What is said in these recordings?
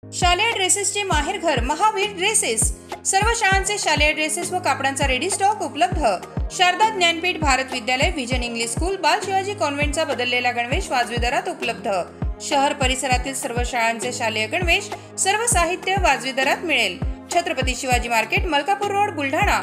शालेय ड्रेसेसचे माहेरघर महावीर ड्रेसेस। सर्व शाळांचे शालेय ड्रेसेस व कापडांचा रेडी स्टॉक उपलब्ध। शारदा ज्ञानपीठ भारत विद्यालय विजन इंग्लिश स्कूल बाल शिवाजी कॉन्व्हेंटचा बदललेला गणवेश वाजवी दरात उपलब्ध। शहर परिसरातील सर्व शाळांचे शालेय गणवेश सर्व साहित्य वाजवी दरात मिळेल। Chhatrapati Shivaji market, Malkapur road, Buldhana.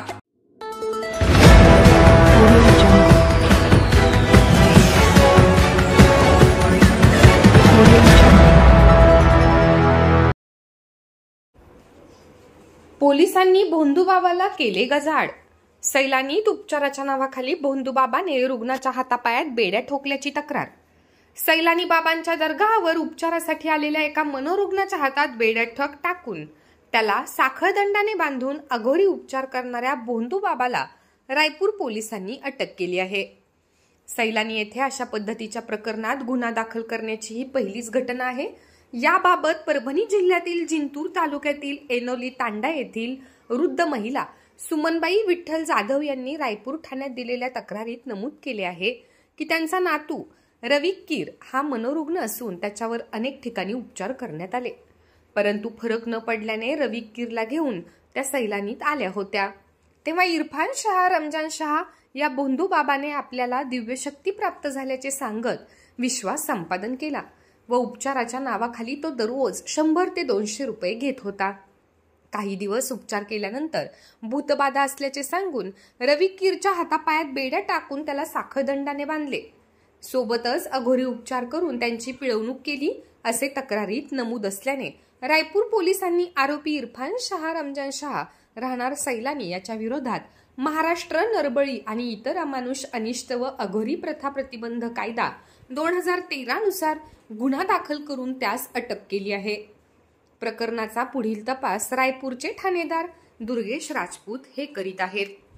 पोलिसांनी भोंदूबाबाला केले गजाआड। सैलानीत उपचाराच्या नावाखाली भोंदूबाबाने रुग्णाच्या हातापायात बेड्या ठोकल्याची तक्रार। सैलानी बाबांच्या दरगाहावर उपचारासाठी आलेल्या एका मनोरुग्णाच्या हातात बेड्या ठक टाकून त्याला साखळदंडाने बांधून अघोरी उपचार करणाऱ्या भोंदूबाबाला रायपूर पोलिसांनी अटक केली आहे। सैलानी येथे अशा पद्धतीच्या प्रकरणात गुन्हा दाखल करण्याची ही पहिलीच घटना आहे। याबाबत परभणी जिल्ह्यातील जिंतूर तालुक्यातील एनोली तांडा येथील वृद्ध महिला सुमनबाई विठ्ठल जाधव यांनी रायपूर ठाण्यात दिलेल्या तक्रारीत नमूद केले आहे की त्यांचा नातू रवी कीर हा मनोरुग्ण असून त्याच्यावर अनेक ठिकाणी उपचार करण्यात आले, परंतु फरक न पडल्याने रवी कीरला घेऊन त्या सैलानीत आल्या होत्या। तेव्हा इरफान शहा, रमजान शहा या भोंदूबाबाने आपल्याला दिव्य शक्ती प्राप्त झाल्याचे सांगत विश्वास संपादन केला व उपचाराच्या नावाखाली तो दररोज 100 ते 200 रुपये घेत होता। काही दिवस उपचार केल्यानंतर भूतबाधा असल्याचे सांगून रवी कीरच्या हातापायात बेड्या टाकून त्याला साखळदंडाने बांधले, सोबतच अघोरी उपचार करून त्यांची पिळवणूक केली असे तक्रारीत नमूद असल्याने रायपूर पोलिसांनी आरोपी इरफान शहा, रमजान शहा राहणार सैलानी याच्या विरोधात महाराष्ट्र नरबळी आणि इतर अमानुष अनिष्ट व अघोरी प्रथा प्रतिबंध कायदा 2013 नुसार गुन्हा दाखल करून त्यास अटक केली आहे। प्रकरणाचा पुढील तपास रायपूरचे ठाणेदार दुर्गेश राजपूत हे करीत आहेत।